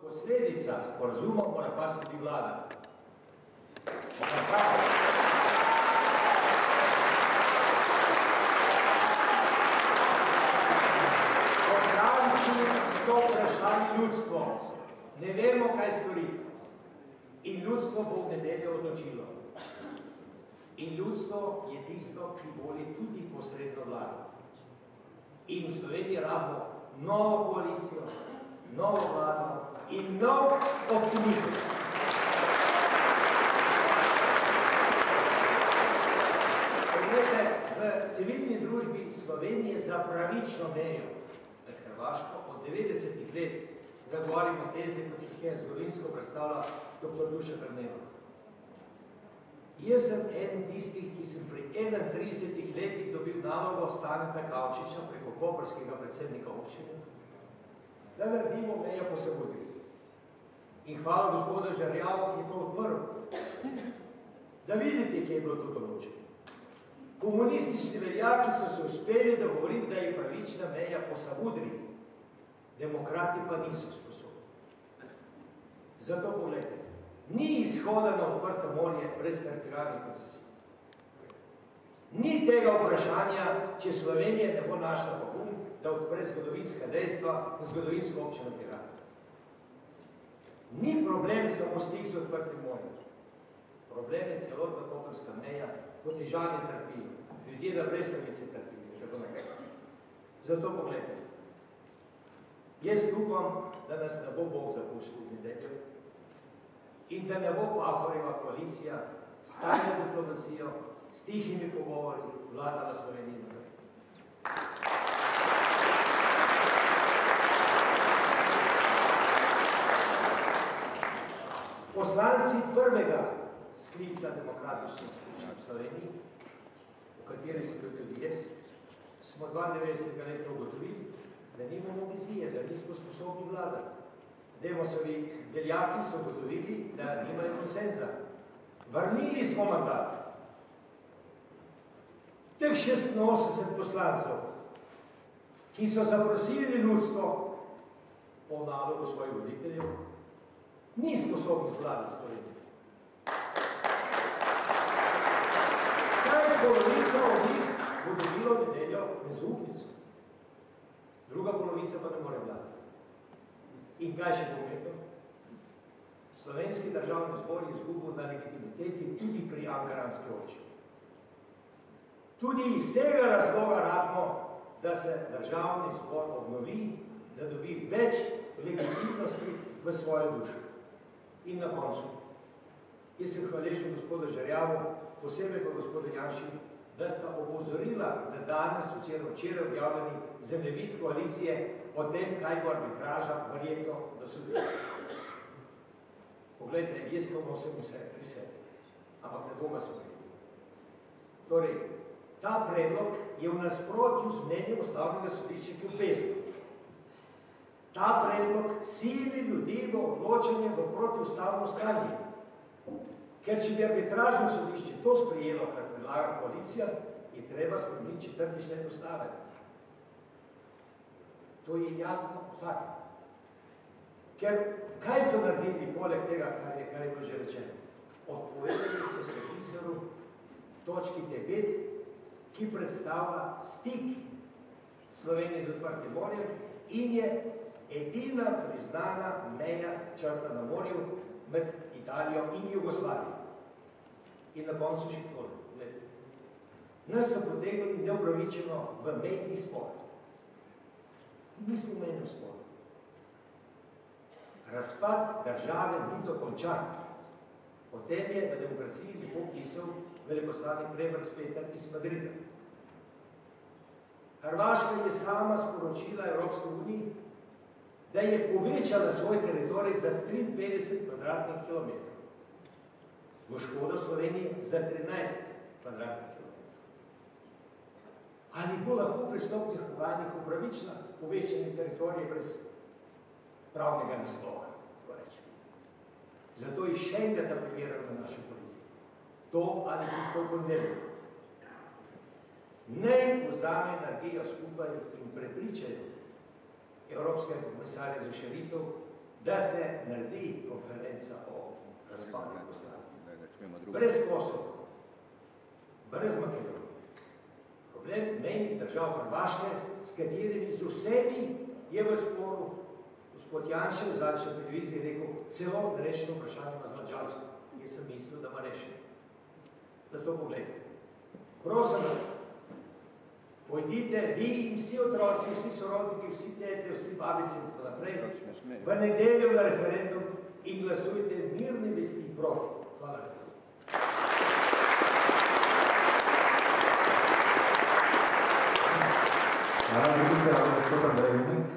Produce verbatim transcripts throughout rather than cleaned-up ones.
Posledica sporazuma mora pasti tudi vlada. Poslanci so vprašali ljudstvo. Ne vemo, kaj storiti. In ljudstvo bo v nedeljo odločilo. In ljudstvo je tisto, ki voli tudi posredno vlado. In v Sloveniji rabimo novo koalicijo, novo vlado in nov optimizem. Poglejte, v civilni družbi Slovenije za pravično mejo med Hrvaško od devetdesetih let zagovarjamo teze, kot jih je zgodovinsko predstavlja doktor Dušan Hrneva. Jaz sem en tistih, ki sem pri enaintridesetih letih dobil nalogo Staneta Kavčiča preko koprskega predsednika občine, da naredimo mejo po Savudriji. In hvala gospodu Žerjavu, ki je to odprl. Da vidite, kje je bilo to določeno. Komunistični veljaki so se uspeli dogovoriti, da je pravična meja po Savudriji. Demokrati pa niso sposobni. Zato pogledajte, ni izhoda na odprto morje brez teritorialnih koncesij. Ni tega vprašanja, če Slovenija ne bo našla pogum, da odpre zgodovinska dejstva na zgodovinsko občino Piran. Ni problem samo stik z odprtim morjem. Problem je celotna koprska meja, potežani trpijo, ljudje na Brestovici trpijo, tako nekaj. Zato pogledajte, jaz upam, da nas ne bo Bog zapustil v nedeljo in da ne bo Pahorjeva koalicija s tajno diplomacijo, s tihimi pogovori vladala Sloveniji naprej. Poslanci prvega sklica demokratičnih skupščin v Sloveniji, v kateri sem bil tudi jaz, smo dvaindevetdesetega leta ugotovili, da nimamo vizije, da nismo sposobni vladati. Demosovi veljaki so ugotovili, da nimajo konsenza. Vrnili smo mandat. Teh šestinosemdeset poslancev, ki so zaprosili ljudstvo po nalogu svojih voditeljev, ni sposobnih vladati Slovenije. Vsaj polovica od njih bo dobilo nedeljo nezaupnico. Druga polovica pa ne more vladati. In kaj še pomembno? Slovenski državni zbor je izgubil na legitimiteti tudi pri ankaranski občini. Tudi iz tega razloga rabimo, da se državni zbor obnovi, da dobi več legitimnosti v svojo dušo. In na koncu, jaz sem hvaležen gospodu Žerjavu, posebej pa gospodu Janši, da sta opozorila, da danes včeraj objavljeni zemljevid koalicije o tem, kaj bo arbitraža verjetno dosodila. Poglejte, jaz to nosim vse pri sebi, ampak ne bom vas sprejel. Torej, ta predlog je v nasprotju z mnenjem Ustavnega sodišča, ki je obvezno. Ta predlog sili ljudi v odločanje v protiustavno stanje. Ker če bi arbitražno sodišče to sprejelo, kar predlaga koalicija, je treba spremeniti četrti člen Ustave. To je jasno vsakem. Ker kaj so naredili poleg tega, kar je, kar je bilo že rečeno? Odpovedali so se pisaru točki devet, ki predstavlja stik Slovenije z odprtim morjem in je edina priznana meja črta na morju med Italijo in Jugoslavijo. In na koncu še tole. Nas so potegnili neupravičeno v mejni spor. Nismo v mejnem sporu. Razpad države ni dokončan. Potem je v demokraciji lepo pisal veleposlanik Prebrc Peter iz Madrida. Hrvaška je sama sporočila Evropske unije, da je povečala svoj teritorij za triinpetdeset kvadratnih kilometrov. V škodo Slovenije za trinajst kvadratnih kilometrov. Ali bo lahko pri stopnih pogajanjih upravičila povečanje teritorije brez pravnega naslova, tako reče. Zato je še enkrat apeliral na našo politiko. To ali pristop kondeljo. Naj vzame energijo skupaj in prepričajo Evropskega komisarja za širitev, da se naredi konferenca o razpadu Jugoslavije. Brez Kosova, brez Makedonije. Problem mejnih držav Hrvaške, s katerimi z vsemi je v sporu. Gospod Janša v zadnji televiziji rekel, celo rečeno vprašanje ima z Mađarsko. Jaz sem mislil, da ima rešeno. Da to pogledajte. Prosim vas, pojdite vi in vsi otroci, vsi sorodniki, vsi tete, vsi babice in tako naprej, v nedeljo na referendum in glasujte mirne vesti proti. Hvala lepa. Hvala, drugi se vam gospod Andrej Umek.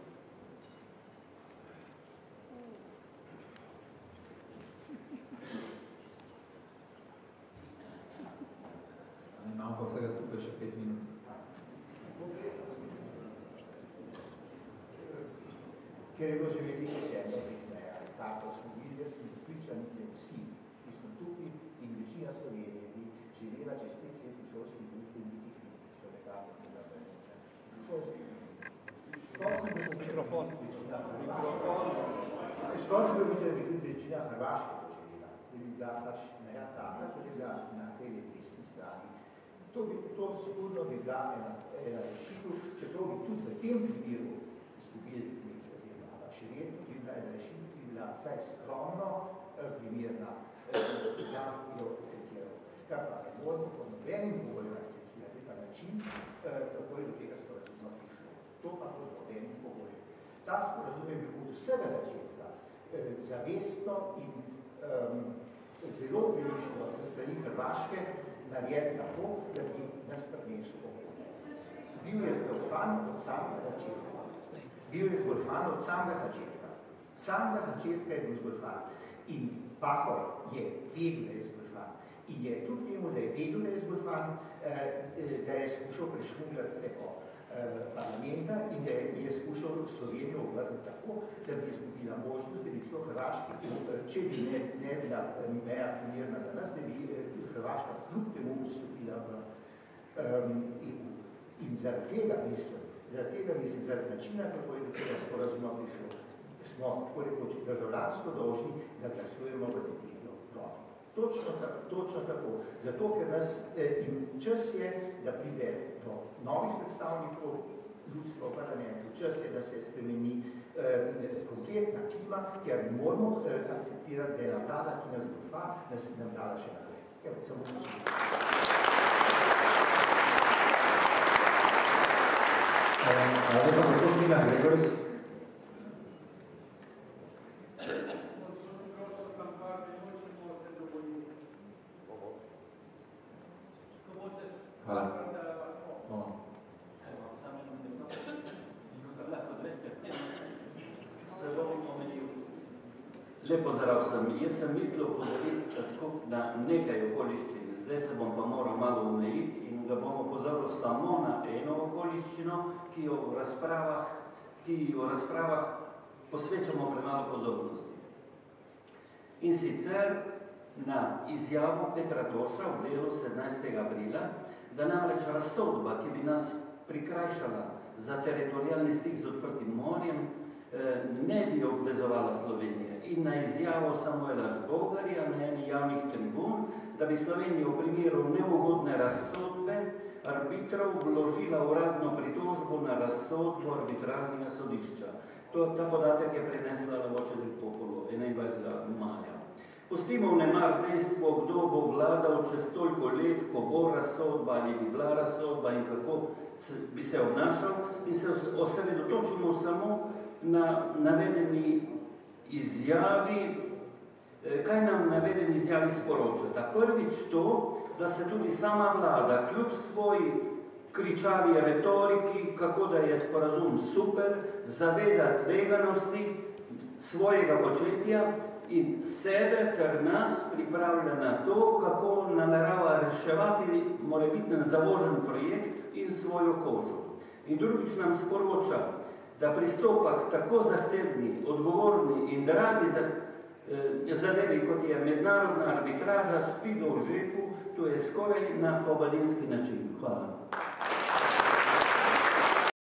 Imamo pa vsega skupaj še pet minut. Ker je bilo že veliko želja meja, tako smo bili, jaz sem pripričan, da vsi, ki smo tukaj in večina Slovenije bi želela čez pet let v šolski družbi in nekih let, so nekako bila vrneča. Šolski družbi. Skoro sem bil mikrofon. Skoro sem bil mikrofon, da bi tudi večina Hrvaške poželjela, da bi bila pač meja taka, da bi bila na tej desni strani. To, bi, to sigurno bi bila ena, ena rešitev, čeprav bi tudi v tem primeru izgubili nekaj oziroma, ampak še vedno bi bila ena rešitev, ki bi bila vsaj skromno primerna, da bi jo akceptiral. Kar pa ne moramo po nobenim pogojem akceptirati, pa način, kako je do tega sporazuma prišlo. To pa po nobenim pogojem. Ta sporazum je bil od vsega začetka zavestno in um, zelo veliko za strani Hrvaške narejen tako, da bi nas prinesel pomoč. Bil je zgolfan od samega začetka. Bil je zgolfan od samega začetka. Samega začetka je bil zgolfan. In Pahor je vedel, da je zgolfan. In je tudi temu, da je vedel, da je zgolfan, da je skušal prešmugljati preko parlamenta in da je skušal Slovenijo obrniti tako, da bi izgubila možnost, da bi celo Hrvaški, če bi ne, ne bila meja primerna za nas, da bi Hrvaška kljub temu vstopila v um, E U. In zaradi tega mislim, zaradi tega mislim, zaradi načina, kako je do tega sporazuma prišlo, smo, tako rekoč, državljansko dolžni, da glasujemo v nedeljo proti. Točno, točno tako. Zato, ker nas eh, in čas je, da pride do novih predstavnikov ljudstva v parlamentu, čas je, da se spremeni eh, konkretna klima, ker moramo eh, akceptirati, da je ena vlada, ki nas golfa, nas nam dala še naprej. Evo, samo poslušam. Hvala lepa, gospod Milan Gregoris. Hvala. Lep pozdrav sem. Jaz sem mislil opozoriti na nekaj okoliščin. Zdaj se bom pa moral malo omejiti in ga bom opozoril samo na eno okoliščino, ki jo v razpravah, ki jo v razpravah posvečamo premalo pozornosti. In sicer na izjavo Petra Toša v delu sedemnajstega aprila, da namreč razsodba, ki bi nas prikrajšala za teritorijalni stik z odprtim morjem, ne bi obvezovala Slovenije. In na izjavo Samuela Žbogarja na eni javnih tribun, da bi Slovenija v primeru neugodne razsodbe arbitrov vložila uradno pritožbo na razsodbo arbitražnega sodišča. To, ta podatek je prinesla Levoče del Popolo enaindvajsetega maja. Pustimo vnemar dejstvo, kdo bo vladal čez toliko let, ko bo razsodba ali bi bila razsodba in kako bi se obnašal, in se osredotočimo samo na navedeni izjavi, kaj nam navedeni izjavi sporočata. Prvič to, da se tudi sama vlada, kljub svoji kričavi retoriki, kako da je sporazum super, zaveda tveganosti svojega početja in sebe ter nas pripravlja na to, kako namerava reševati morebiten zavožen projekt in svojo kožo. In drugič nam sporoča, da pristopa k tako zahtevni, odgovorni in dragi zadevi, kot je mednarodna arbitraža s figo v žepu, to je skoraj na obalinski način. Hvala.